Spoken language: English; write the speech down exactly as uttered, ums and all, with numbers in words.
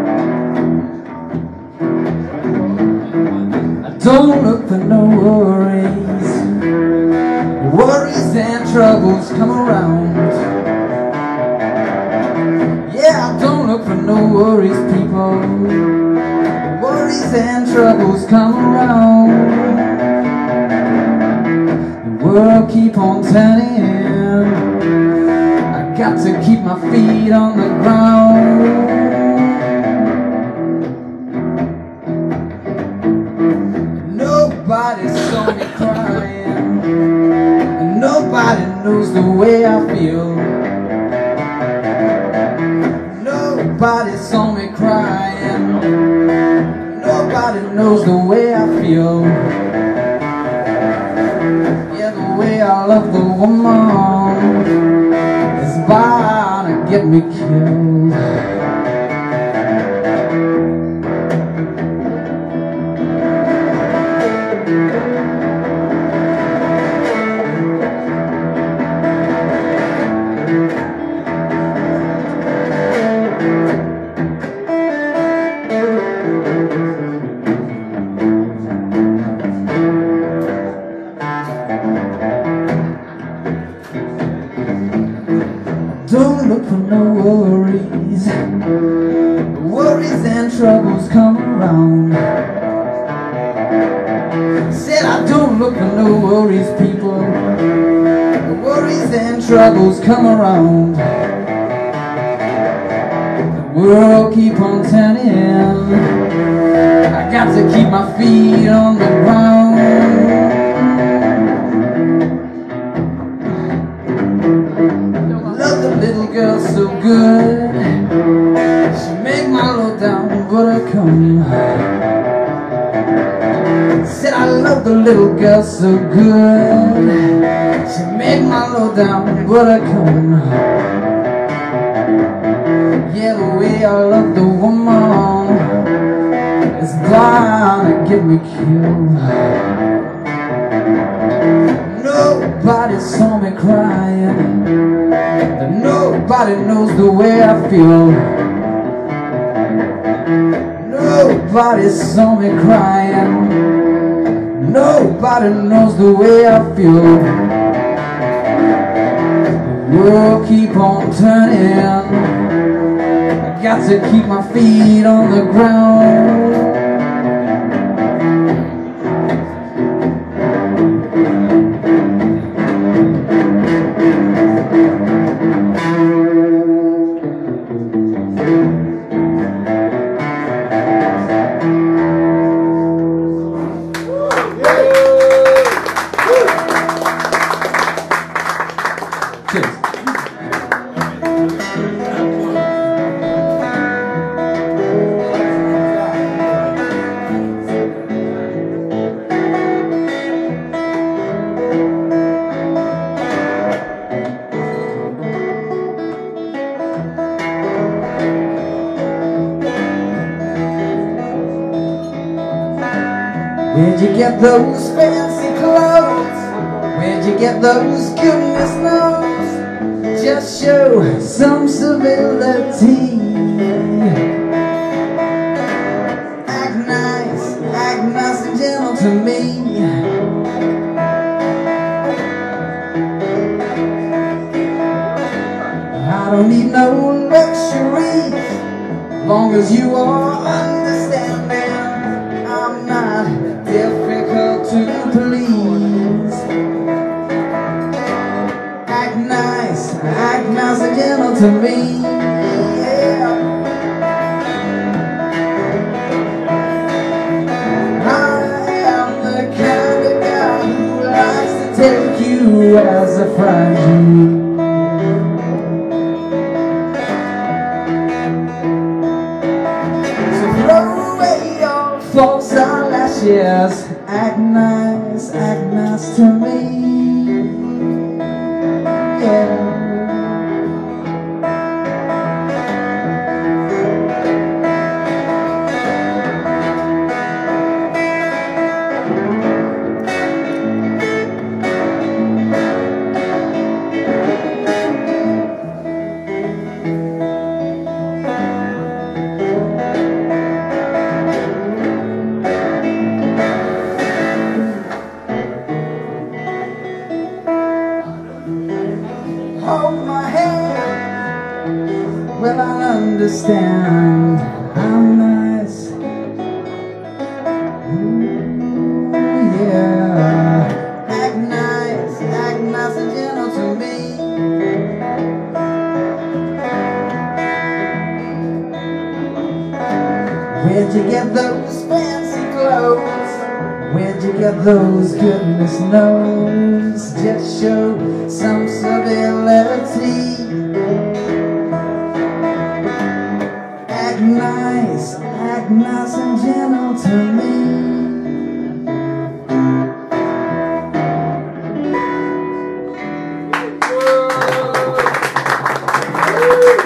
Don't look for no worries. Worries and troubles come around. Yeah, don't look for no worries, people. Worries and troubles come around. The world keep on turning. I got to keep my feet on the ground. Nobody saw me crying, and nobody knows the way I feel. Nobody saw me crying, nobody knows the way I feel. Yeah, the way I love the woman is bound to get me killed. Don't look for no worries. Worries and troubles come around. Said I don't look for no worries, people. Worries and troubles come around. The world keep on turning. I got to keep my feet on the ground. Little girl so good, she make my low down buttercome. Said I love the little girl so good, she make my low down buttercome. Yeah, the way I love the woman is bound to get me killed. Nobody saw me crying, and nobody knows the way I feel. Nobody saw me crying, nobody knows the way I feel. The world keep on turning. I got to keep my feet on the ground. Where'd you get those fancy clothes? Where'd you get those goodness knows? Just show some civility. Act nice, act nice and gentle to me. I don't need no luxuries, long as you are understanding. I'm not difficult to please. Act nice, act nice and gentle to me. Yeah. I am the kind of guy who likes to take you as a friend. False eyelashes, act nice, act nice to me. Yeah. Where'd you get those fancy clothes? Where'd you get those? Goodness knows. Just show some civility. Act nice, act nice and gentle to me.